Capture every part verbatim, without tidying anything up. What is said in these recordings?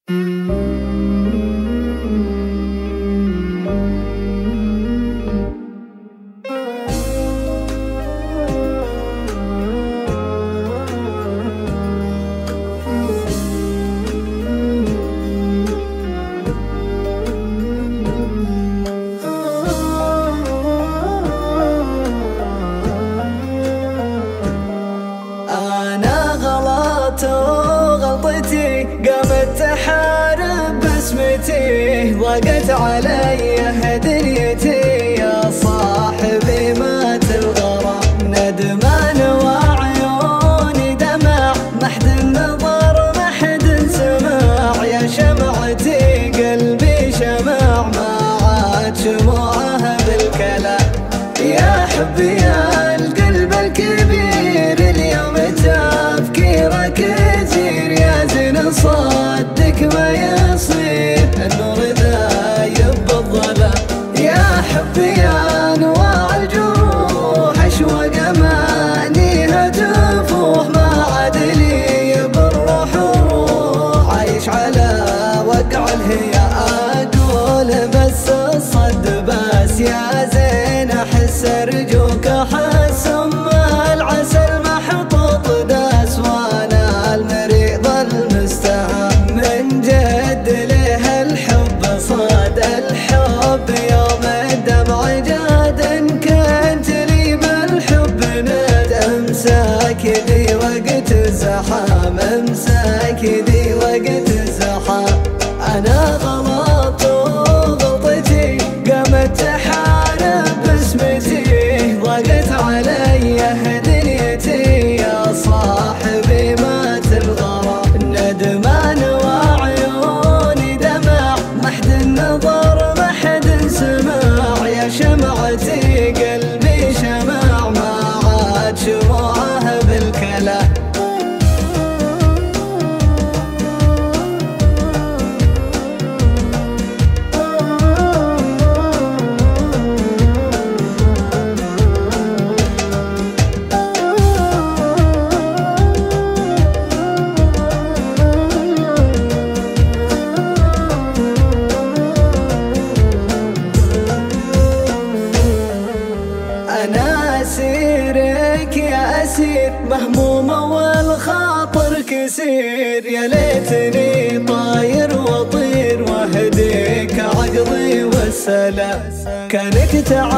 غلطتي قامت تحارب بسمتي، ضاقت علي دنيتي يا صاحبي مات الغرام. ندمان وعيوني دمع، ما حد نظر ما حد سمع، يا شمعتي قلبي شمع ما عاد شموعه بالكلام. يا حبي يا القلب الكبير اليوم تفكيرك كثير، يا زين صدق ما يصير النور ذايب بالظلام. يا حبي يا انواع الجروح اشواق امانيها تفوح، ما عاد لي بالروح وروح عايش على وقع الهيا. اقول بس الصد بس يا زين احس ارجوك احس ام العسل محطوط داس، وانا المريض المستهان من جد له الحب صاد. الحب يوم الدمع جاد ان كنت لي بالحب ند، امساك ذي وقت الزحام امساك ذي وقت الزحام. انا غلطت وغلطتي قامت تحارب بسمتي، ضاقت علي دنيتي يا صاحبي مات الغرام. ندمان وعيوني دمع، ما حد نظر ما حد سمع، يا شمعتي قلبي شمع ما عاد شموعه بالكلام. أنا أسيرك يا أسير مهمومة والخاطر كسير، يا ليتني طاير وأطير وأهديك عقلي والسلام. كانك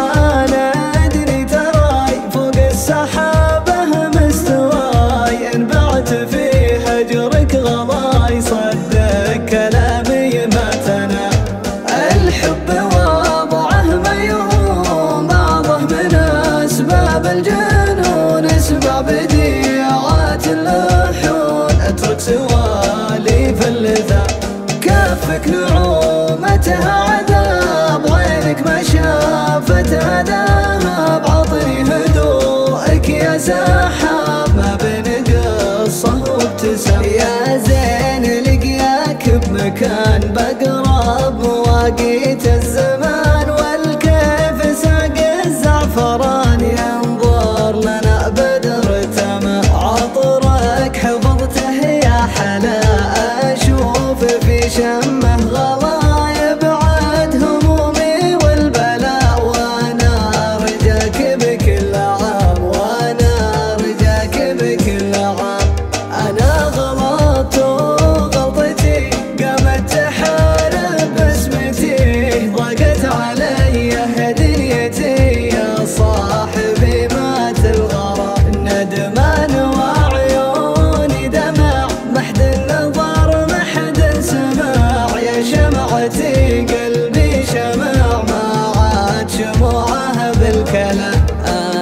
تعاندني تراي فوق السحابة مستواي، إن بعت في هجرك غلاي صدق كلامي ما تنام. الحب وضعه ميهوم بعضه من أسباب الجنون، اسمع بديعات اللحون اترك سواليف اللذا. كفك نعومتها عذاب عينك ما شافتها ذهب، عطني هدوءك يا سحاب ما بين قصة وابتسام. يا زين لقياك بمكان بقرب مواقيت الزمان، والكيف ساق الزعفران ينظر لنا بدر تمام. عطرك حفظته يا حلا اشوف في شمه غلا، يبعد همومي والبلاء وانا ارجاك بكل عام، وانا ارجاك بكل عام. انا غلطت وغلطتي قامت تحارب بسمتي، ضاقت علي دنيتي يا صاحبي مات الغرام. ندمان وعيوني دمع، ما حد نظر ما حد سمع، يا شمعتي قلبي شمع ما عاد شموعه بالكلام.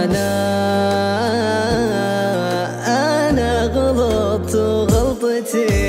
انا انا غلطت وغلطتي